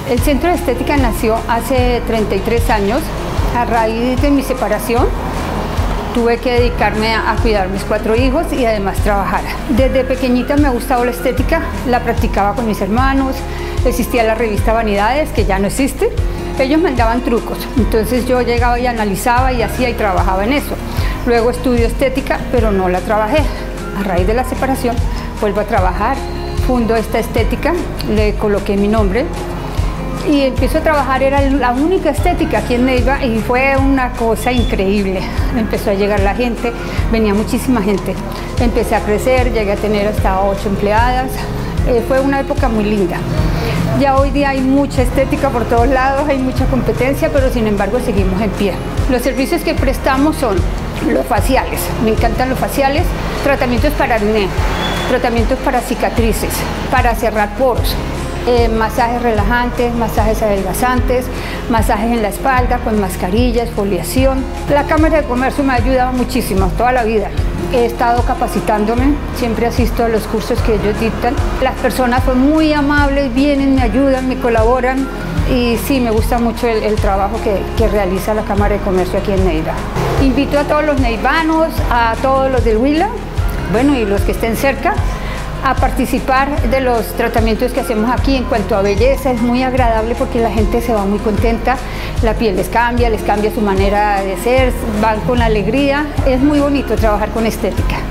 El Centro de Estética nació hace 33 años. A raíz de mi separación, tuve que dedicarme a cuidar mis 4 hijos y además trabajar. Desde pequeñita me ha gustado la estética, la practicaba con mis hermanos, existía la revista Vanidades, que ya no existe. Ellos me daban trucos, entonces yo llegaba y analizaba y hacía y trabajaba en eso. Luego estudio estética, pero no la trabajé. A raíz de la separación, vuelvo a trabajar, fundo esta estética, le coloqué mi nombre y empiezo a trabajar. Era la única estética aquí en Neiva y fue una cosa increíble. Empezó a llegar la gente, venía muchísima gente. Empecé a crecer, llegué a tener hasta 8 empleadas. Fue una época muy linda. Ya hoy día hay mucha estética por todos lados, hay mucha competencia, pero sin embargo seguimos en pie. Los servicios que prestamos son los faciales, me encantan los faciales, tratamientos para acné, tratamientos para cicatrices, para cerrar poros, masajes relajantes, masajes adelgazantes, masajes en la espalda con mascarillas, foliación. La Cámara de Comercio me ha ayudado muchísimo toda la vida. He estado capacitándome, siempre asisto a los cursos que ellos dictan. Las personas son muy amables, vienen, me ayudan, me colaboran y sí, me gusta mucho el trabajo que realiza la Cámara de Comercio aquí en Neiva. Invito a todos los neivanos, a todos los del Huila, bueno, y los que estén cerca, a participar de los tratamientos que hacemos aquí. En cuanto a belleza, es muy agradable porque la gente se va muy contenta, la piel les cambia su manera de ser, van con alegría. Es muy bonito trabajar con estética.